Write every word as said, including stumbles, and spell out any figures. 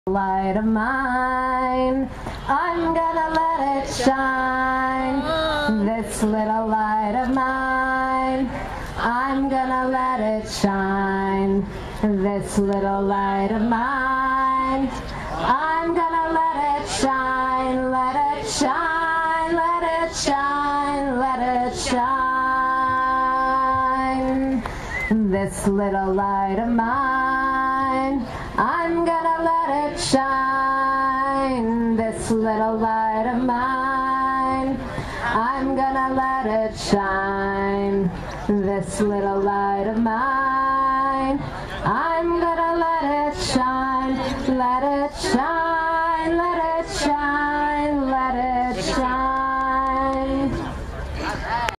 light of mine, I'm gonna let it shine. This little light of mine, I'm gonna let it shine. This little light of mine, I'm gonna let it shine. Let it shine, let it shine, let it shine. This little light of mine, I'm gonna let it shine. This little light of mine, I'm gonna let it shine. This little light of mine, I'm gonna let it shine. Let it shine, let it shine.